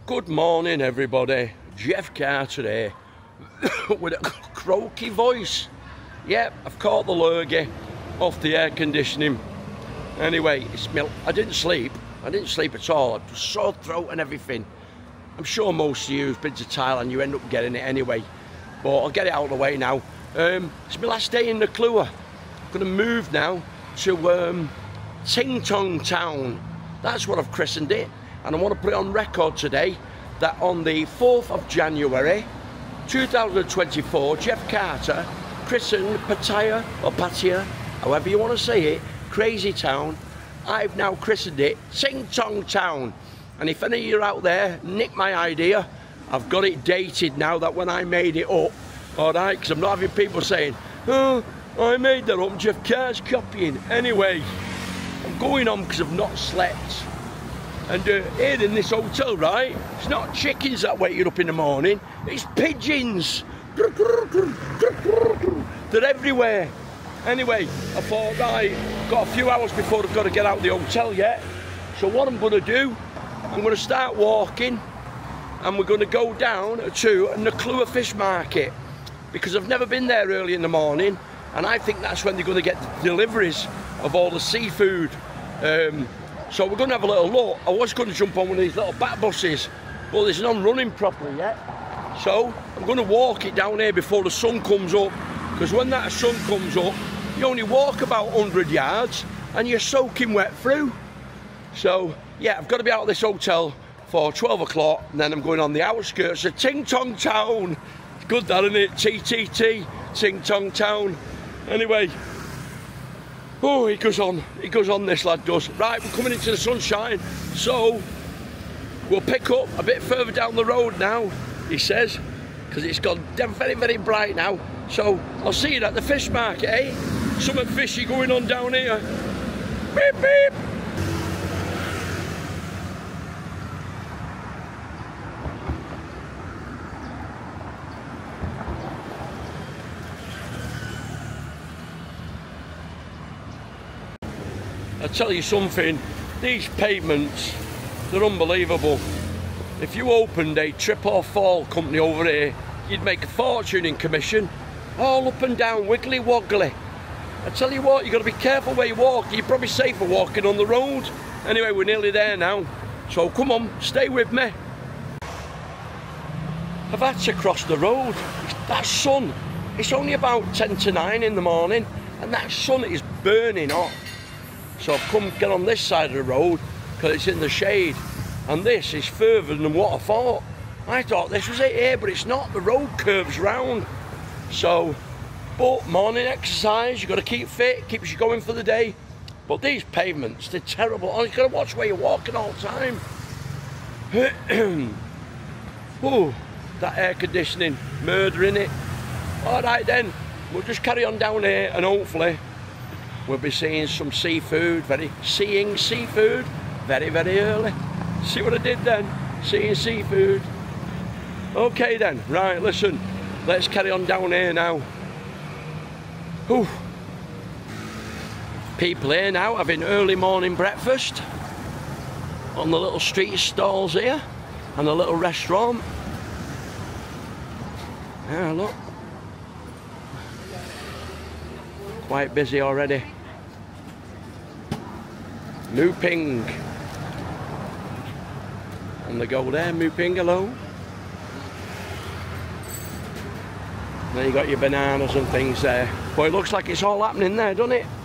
Good morning everybody, Geoff Carr today with a croaky voice. Yep, I've caught the lurgy off the air conditioning. Anyway, I didn't sleep at all. I was sore throat and everything. I'm sure most of you who've been to Thailand, you end up getting it anyway. But I'll get it out of the way now. It's my last day in Naklua. I'm going to move now to Ting Tong Town. That's what I've christened it. And I want to put it on record today that on the 4th of January 2024, Geoff Carter christened Pattaya, or Pattaya, however you want to say it, Crazy Town. I've now christened it Ting Tong Town. And if any of you out there nick my idea, I've got it dated now that when I made it up. Alright, because I'm not having people saying, oh, I made that up, Geoff Carr's copying. Anyway, I'm going on because I've not slept. And here in this hotel, right, it's not chickens that wake you up in the morning, it's pigeons. They're everywhere. Anyway, I thought, right, got a few hours before I've got to get out of the hotel yet. So what I'm going to do, I'm going to start walking and we're going to go down to Naklua Fish Market because I've never been there early in the morning and I think that's when they're going to get the deliveries of all the seafood. So we're going to have a little look. I was going to jump on one of these little bat buses, but there's none running properly yet. So I'm going to walk it down here before the sun comes up, because when that sun comes up, you only walk about 100 yards and you're soaking wet through. So yeah, I've got to be out of this hotel for 12 o'clock and then I'm going on the outskirts of Ting Tong Town. It's good that, isn't it? TTT, Ting Tong Town. Anyway, oh, he goes on, this lad does. Right, we're coming into the sunshine, so we'll pick up a bit further down the road now, he says, because it's gone very, very bright now. So I'll see you at the fish market, eh? Something fishy going on down here. Beep, beep. I tell you something, these pavements, they're unbelievable. If you opened a trip or fall company over here, you'd make a fortune in commission. All up and down, wiggly woggly. I tell you what, you've got to be careful where you walk. You're probably safer walking on the road. Anyway, we're nearly there now. So come on, stay with me. I've had to cross the road. That sun, it's only about 10 to 9 in the morning, and that sun is burning hot. So I've come get on this side of the road because it's in the shade, and this is further than what I thought. I thought this was it here, but it's not. The road curves round. So, but morning exercise, you've got to keep fit, keeps you going for the day. But these pavements, they're terrible. Oh, you've got to watch where you're walking all the time. Oh, that air conditioning, murdering it. All right then, we'll just carry on down here and hopefully we'll be seeing some seafood, seeing seafood very, very early. See what I did then? Seeing seafood. Okay then, right, listen, let's carry on down here now. Whew. People here now having early morning breakfast on the little street stalls here and a little restaurant. Yeah, look. Quite busy already. Mu Ping. And they go there, Mu Ping, hello. Then you got your bananas and things there. But it looks like it's all happening there, doesn't it?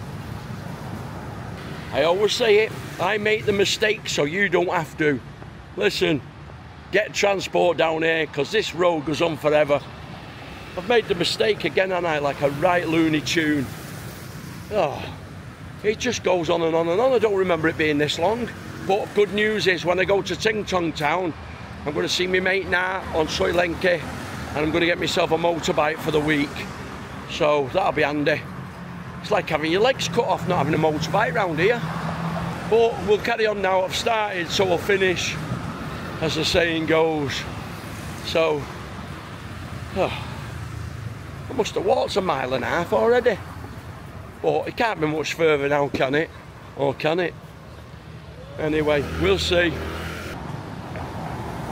I always say it, I make the mistake so you don't have to. Listen, get transport down here because this road goes on forever. I've made the mistake again, and I like a right Looney Tune. Oh, it just goes on and on and on. I don't remember it being this long. But good news is when I go to Ting Tong Town, I'm going to see my mate Na on Soi Lenke, and I'm going to get myself a motorbike for the week. So that'll be handy. It's like having your legs cut off not having a motorbike round here. But we'll carry on now. I've started, so I'll finish, as the saying goes. So, oh, I must have walked a mile and a half already. But it can't be much further now, can it? Or can it? Anyway, we'll see.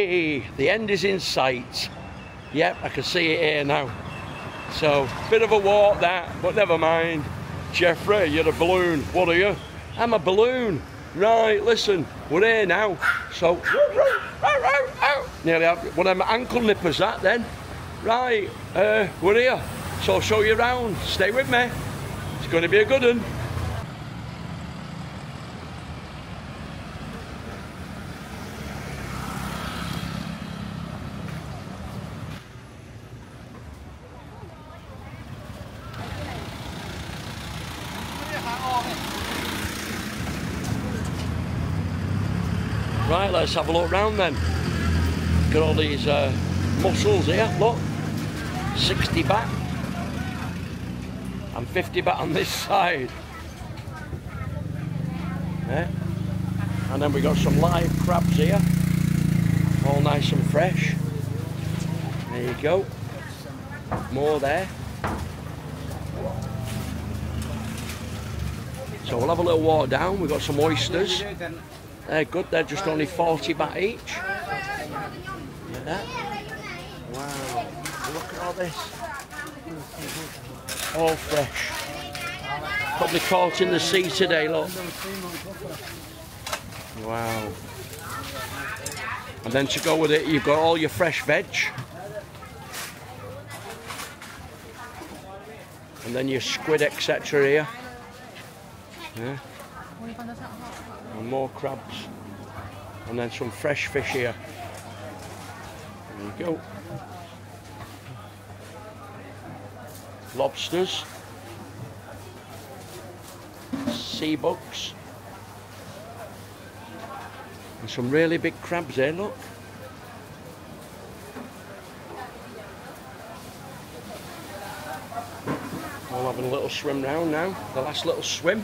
Hey, the end is in sight. Yep, I can see it here now. So, bit of a walk that, but never mind. Jeffrey, you're a balloon. What are you? I'm a balloon. Right, listen, we're here now. So, nearly have one of them ankle nippers that then. Right, we're here. So I'll show you around. Stay with me. It's going to be a good one. Right, let's have a look round then. Got all these mussels here, look. 60 baht. And 50 baht on this side. Yeah. And then we got some live crabs here. All nice and fresh. There you go. More there. So we'll have a little walk down. We've got some oysters. They're good, they're just only 40 baht each. Look at that. Wow. Look at all this. All fresh. Probably caught in the sea today, look. Wow. And then to go with it, you've got all your fresh veg. And then your squid, etc. here. Yeah. And more crabs. And then some fresh fish here. There you go. Lobsters. Sea bugs. And some really big crabs there, look. All having a little swim round now. The last little swim.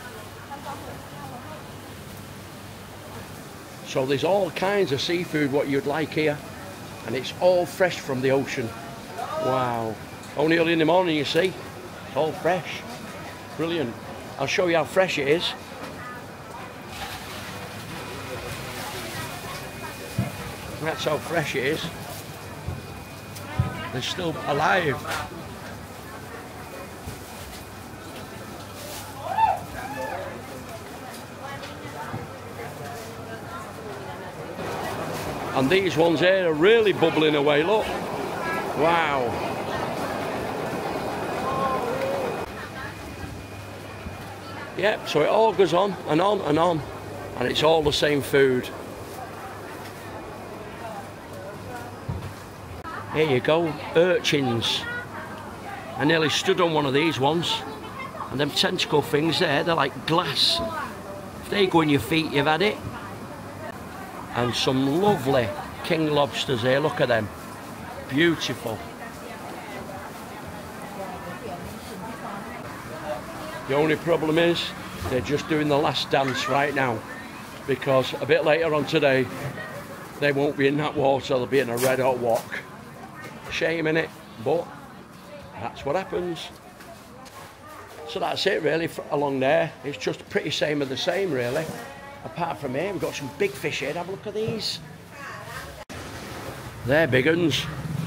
So there's all kinds of seafood what you'd like here. And it's all fresh from the ocean. Wow. Only early in the morning, you see. It's all fresh. Brilliant. I'll show you how fresh it is. That's how fresh it is. They're still alive. And these ones here are really bubbling away, look. Wow. Yep, so it all goes on and on and on. And it's all the same food. Here you go, urchins. I nearly stood on one of these ones. And them tentacle things there, they're like glass. If they go in your feet, you've had it. And some lovely king lobsters here, look at them. Beautiful. The only problem is, they're just doing the last dance right now. Because a bit later on today, they won't be in that water, they'll be in a red hot wok. Shame in it, but that's what happens. So that's it really along there. It's just pretty same of the same really. Apart from here, we've got some big fish here. Have a look at these. They're big uns.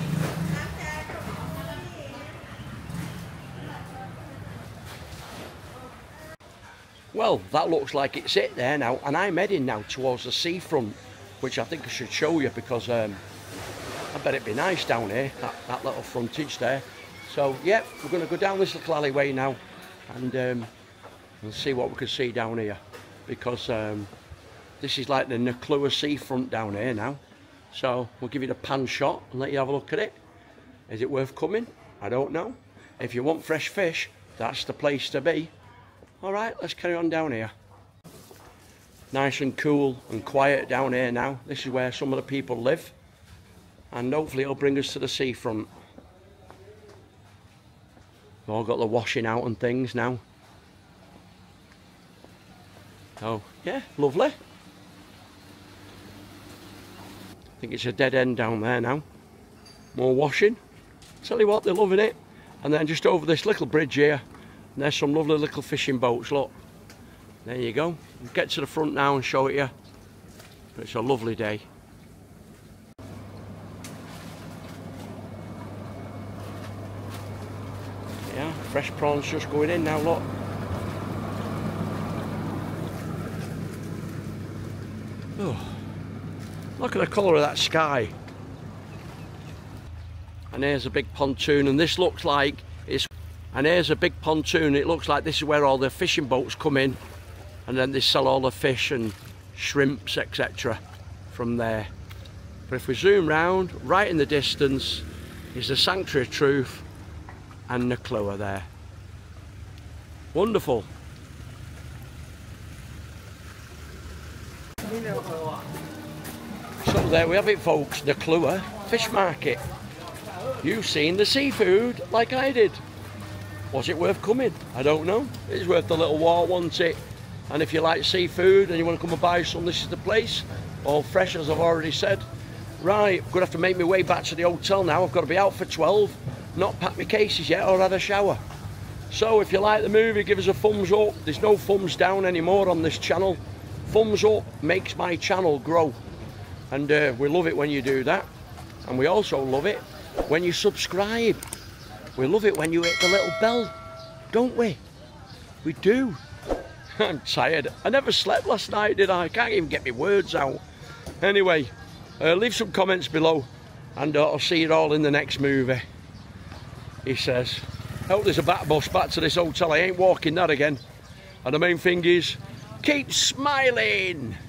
Well, that looks like it's it there now. And I'm heading now towards the seafront, which I think I should show you because I bet it'd be nice down here, that little frontage there. So, yeah, we're going to go down this little alleyway now and see what we can see down here. Because this is like the Naklua seafront down here now. So we'll give you the pan shot and let you have a look at it. Is it worth coming? I don't know. If you want fresh fish, that's the place to be. Alright, let's carry on down here. Nice and cool and quiet down here now. This is where some of the people live. And hopefully it'll bring us to the seafront. We've all got the washing out and things now. Oh, yeah, lovely. I think it's a dead end down there now. More washing. Tell you what, they're loving it. And then just over this little bridge here, and there's some lovely little fishing boats, look. There you go. We'll get to the front now and show it you. It's a lovely day. Yeah, fresh prawns just going in now, look. Oh, look at the colour of that sky. And here's a big pontoon, and this looks like it's... And here's a big pontoon, it looks like this is where all the fishing boats come in, and then they sell all the fish and shrimps, etc. from there. But if we zoom round, right in the distance is the Sanctuary of Truth and Naklua there. Wonderful. So there we have it, folks, Naklua Fish Market. You've seen the seafood like I did. Was it worth coming? I don't know. It's worth the little walk, wasn't it? And if you like seafood and you want to come and buy some, this is the place. All fresh, as I've already said. Right, I'm going to have to make my way back to the hotel now. I've got to be out for 12. Not packed my cases yet or had a shower. So if you like the movie, give us a thumbs up. There's no thumbs down anymore on this channel. Thumbs up makes my channel grow. And we love it when you do that. And we also love it when you subscribe. We love it when you hit the little bell, don't we? We do. I'm tired. I never slept last night, did I? I can't even get my words out. Anyway, leave some comments below, and I'll see you all in the next movie. He says, I hope there's a back bus back to this hotel. I ain't walking that again. And the main thing is, keep smiling.